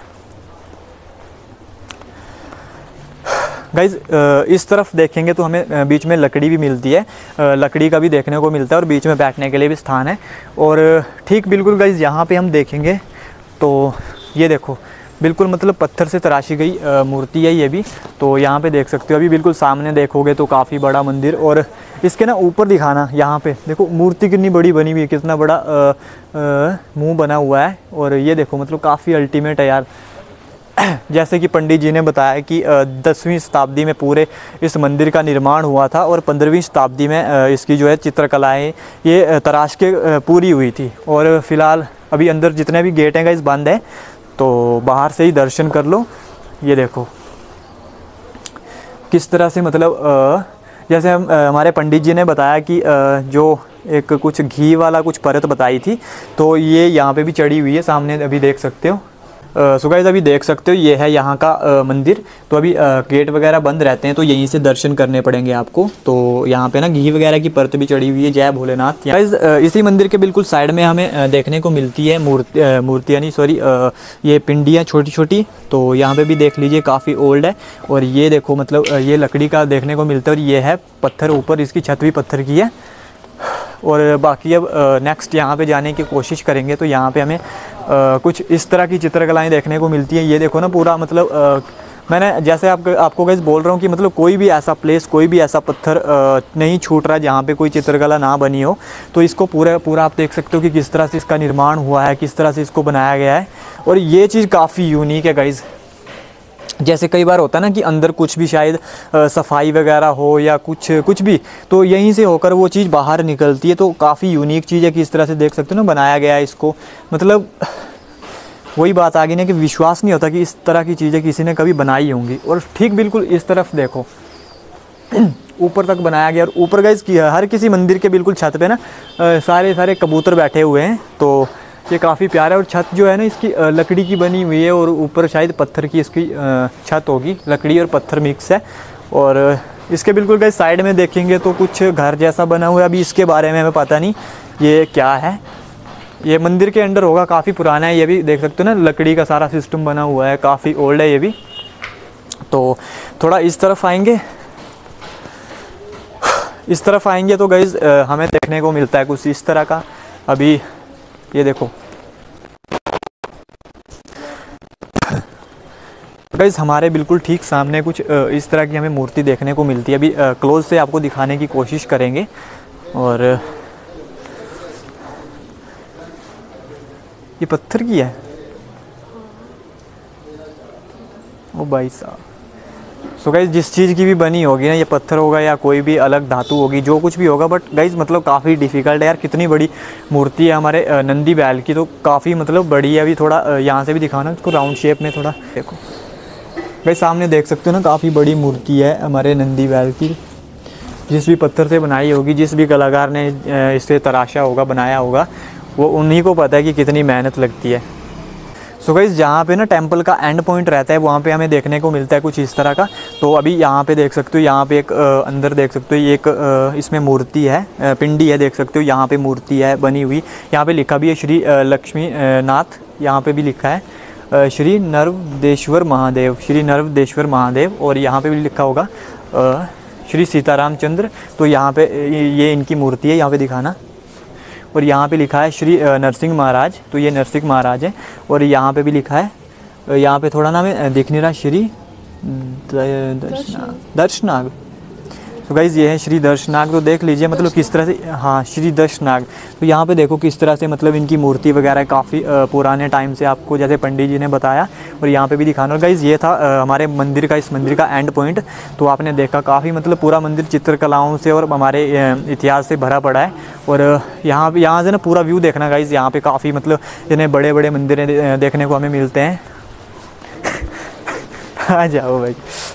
गाइज़ इस तरफ देखेंगे तो हमें बीच में लकड़ी भी मिलती है, लकड़ी का भी देखने को मिलता है और बीच में बैठने के लिए भी स्थान है। और ठीक बिल्कुल गाइज़ यहाँ पे हम देखेंगे तो ये देखो बिल्कुल मतलब पत्थर से तराशी गई मूर्ति है ये भी। तो यहाँ पे देख सकते हो, अभी बिल्कुल सामने देखोगे तो काफ़ी बड़ा मंदिर। और इसके ना ऊपर दिखाना, यहाँ पे देखो मूर्ति कितनी बड़ी बनी हुई है, कितना बड़ा मुँह बना हुआ है। और ये देखो मतलब काफ़ी अल्टीमेट है यार। जैसे कि पंडित जी ने बताया कि दसवीं शताब्दी में पूरे इस मंदिर का निर्माण हुआ था और पंद्रहवीं शताब्दी में इसकी जो है चित्रकलाएँ ये तराश के पूरी हुई थी। और फिलहाल अभी अंदर जितने भी गेट हैं गाइस बंद है, तो बाहर से ही दर्शन कर लो। ये देखो किस तरह से मतलब जैसे हम हमारे पंडित जी ने बताया कि जो एक कुछ घी वाला कुछ परत बताई थी, तो ये यहाँ पे भी चढ़ी हुई है, सामने अभी देख सकते हो। सो गाइस अभी देख सकते हो ये है यहाँ का आ, मंदिर। तो अभी आ, गेट वगैरह बंद रहते हैं तो यहीं से दर्शन करने पड़ेंगे आपको। तो यहाँ पे ना घी वगैरह की परत भी चढ़ी हुई है। जय भोलेनाथ। गाइस इसी मंदिर के बिल्कुल साइड में हमें आ, देखने को मिलती है मूर्ति मूर्ति यानी सॉरी ये पिंडियाँ छोटी छोटी। तो यहाँ पे भी देख लीजिए काफ़ी ओल्ड है। और ये देखो मतलब ये लकड़ी का देखने को मिलता है और ये है पत्थर, ऊपर इसकी छत भी पत्थर की है। और बाकी अब नेक्स्ट यहाँ पे जाने की कोशिश करेंगे तो यहाँ पे हमें आ, कुछ इस तरह की चित्रकलाएं देखने को मिलती हैं। ये देखो ना पूरा मतलब आ, मैंने जैसे आप आपको गाइस बोल रहा हूँ कि मतलब कोई भी ऐसा प्लेस, कोई भी ऐसा पत्थर आ, नहीं छूट रहा है जहाँ पे कोई चित्रकला ना बनी हो। तो इसको पूरा पूरा आप देख सकते हो कि किस तरह से इसका निर्माण हुआ है, किस तरह से इसको बनाया गया है। और ये चीज़ काफ़ी यूनिक है गाइज़। जैसे कई बार होता है ना कि अंदर कुछ भी शायद सफाई वगैरह हो या कुछ कुछ भी, तो यहीं से होकर वो चीज़ बाहर निकलती है। तो काफ़ी यूनिक चीज़ है कि इस तरह से देख सकते हो ना बनाया गया है इसको। मतलब वही बात आ गई ना कि विश्वास नहीं होता कि इस तरह की चीज़ें किसी ने कभी बनाई होंगी। और ठीक बिल्कुल इस तरफ देखो ऊपर तक बनाया गया। और ऊपर गाइस की हर किसी मंदिर के बिल्कुल छत पे ना सारे सारे कबूतर बैठे हुए हैं। तो ये काफ़ी प्यारा है। और छत जो है ना इसकी लकड़ी की बनी हुई है और ऊपर शायद पत्थर की इसकी छत होगी, लकड़ी और पत्थर मिक्स है। और इसके बिल्कुल गाइस साइड में देखेंगे तो कुछ घर जैसा बना हुआ है। अभी इसके बारे में हमें पता नहीं ये क्या है, ये मंदिर के अंदर होगा, काफ़ी पुराना है। ये भी देख सकते हो ना लकड़ी का सारा सिस्टम बना हुआ है, काफ़ी ओल्ड है ये भी। तो थोड़ा इस तरफ आएंगे, इस तरफ आएंगे तो गाइस हमें देखने को मिलता है कुछ इस तरह का। अभी ये देखो गाइस हमारे बिल्कुल ठीक सामने कुछ इस तरह की हमें मूर्ति देखने को मिलती है। अभी क्लोज से आपको दिखाने की कोशिश करेंगे। और ये पत्थर की है, ओ भाई साहब। सो गाइस जिस चीज़ की भी बनी होगी ना, ये पत्थर होगा या कोई भी अलग धातु होगी, जो कुछ भी होगा, बट गाइस मतलब काफ़ी डिफ़िकल्ट है यार। कितनी बड़ी मूर्ति है हमारे नंदी बैल की, तो काफ़ी मतलब बड़ी है। अभी थोड़ा यहाँ से भी दिखाना इसको राउंड शेप में थोड़ा देखो गाइस, सामने देख सकते हो ना काफ़ी बड़ी मूर्ति है हमारे नंदी बैल की। जिस भी पत्थर से बनाई होगी, जिस भी कलाकार ने इसे तराशा होगा, बनाया होगा, वो उन्हीं को पता है कि कितनी मेहनत लगती है। सो गाइस जहाँ पे ना टेंपल का एंड पॉइंट रहता है वहाँ पे हमें देखने को मिलता है कुछ इस तरह का। तो अभी यहाँ पे देख सकते हो, यहाँ पे एक आ, अंदर देख सकते हो, ये एक आ, इसमें मूर्ति है, आ, पिंडी है, देख सकते हो यहाँ पे मूर्ति है बनी हुई। यहाँ पे लिखा भी है श्री आ, लक्ष्मी आ, नाथ, यहाँ पे भी लिखा है आ, श्री नर्वदेश्वर महादेव, श्री नर्वदेश्वर महादेव। और यहाँ पे भी लिखा होगा आ, श्री सीताराम चंद्र। तो यहाँ पे ये इनकी मूर्ति है, यहाँ पे दिखाना। और यहाँ पे लिखा है श्री नरसिंह महाराज, तो ये नरसिंह महाराज है। और यहाँ पे भी लिखा है, यहाँ पे थोड़ा नाम है दिख नहीं रहा, श्री दर्शनाग, दर्शनाग। तो गाइज़ ये है श्री दर्शनाग। तो देख लीजिए मतलब किस तरह से, हाँ श्री दर्शनाग। तो यहाँ पे देखो किस तरह से मतलब इनकी मूर्ति वगैरह काफ़ी पुराने टाइम से, आपको जैसे पंडित जी ने बताया। और यहाँ पे भी दिखाना। और गाइज़ ये था आ, हमारे मंदिर का, इस मंदिर का एंड पॉइंट। तो आपने देखा काफ़ी मतलब पूरा मंदिर चित्रकलाओं से और हमारे इतिहास से भरा पड़ा है। और यहाँ यहाँ से ना पूरा व्यू देखना गाइज़, यहाँ पर काफ़ी मतलब इतने बड़े बड़े मंदिर देखने को हमें मिलते हैं। आ जाओ भाई।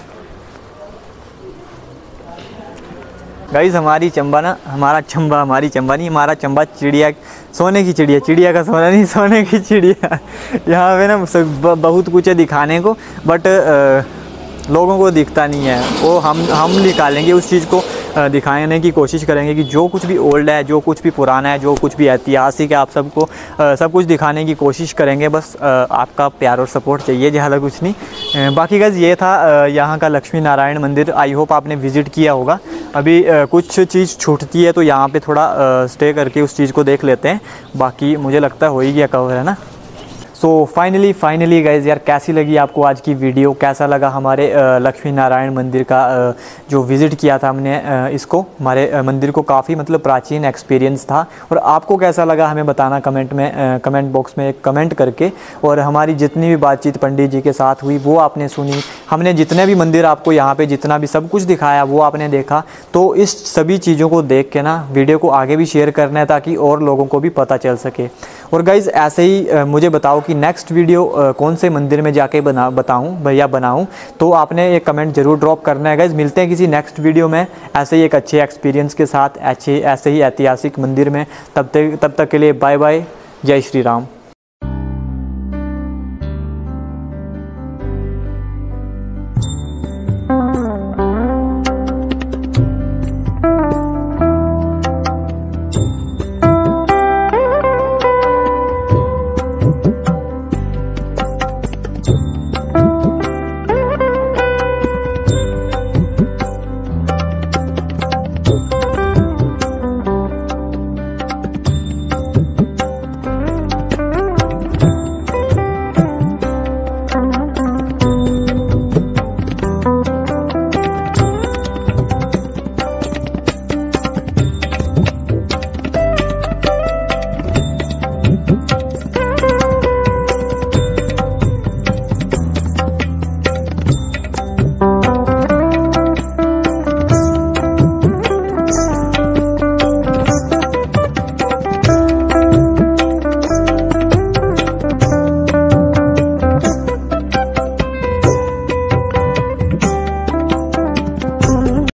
गाइस हमारी चंबा ना, हमारा चंबा, हमारी चंबा नहीं, हमारा चंबा चिड़िया, सोने की चिड़िया, चिड़िया का सोना नहीं, सोने की चिड़िया। यहाँ पे ना बहुत कुछ है दिखाने को, बट लोगों को दिखता नहीं है। वो हम हम निकालेंगे उस चीज़ को, दिखाने की कोशिश करेंगे कि जो कुछ भी ओल्ड है, जो कुछ भी पुराना है, जो कुछ भी ऐतिहासिक है, आप सबको सब कुछ दिखाने की कोशिश करेंगे। बस आपका प्यार और सपोर्ट चाहिए, ज़्यादा कुछ नहीं। बाकी गाइस ये था यहाँ का लक्ष्मी नारायण मंदिर। आई होप आपने विज़िट किया होगा। अभी कुछ चीज़ छूटती है तो यहाँ पे थोड़ा स्टे करके उस चीज़ को देख लेते हैं। बाकी मुझे लगता है हो ही गया कवर, है ना। सो फाइनली फाइनली गाइज़ यार, कैसी लगी आपको आज की वीडियो, कैसा लगा हमारे लक्ष्मी नारायण मंदिर का जो विज़िट किया था हमने इसको, हमारे मंदिर को काफ़ी मतलब प्राचीन एक्सपीरियंस था। और आपको कैसा लगा हमें बताना कमेंट में, कमेंट बॉक्स में एक कमेंट करके। और हमारी जितनी भी बातचीत पंडित जी के साथ हुई वो आपने सुनी, हमने जितने भी मंदिर आपको यहाँ पर जितना भी सब कुछ दिखाया वो आपने देखा। तो इस सभी चीज़ों को देख के ना वीडियो को आगे भी शेयर करना है ताकि और लोगों को भी पता चल सके। और गाइज़ ऐसे ही मुझे बताओ कि नेक्स्ट वीडियो कौन से मंदिर में जाके बना बताऊं भैया बनाऊं, तो आपने एक कमेंट ज़रूर ड्रॉप करना है गाइज़। मिलते हैं किसी नेक्स्ट वीडियो में ऐसे ही एक अच्छे एक्सपीरियंस के साथ, ऐसे ऐसे ही ऐतिहासिक मंदिर में। तब तक तब तक के लिए बाय बाय, जय श्री राम।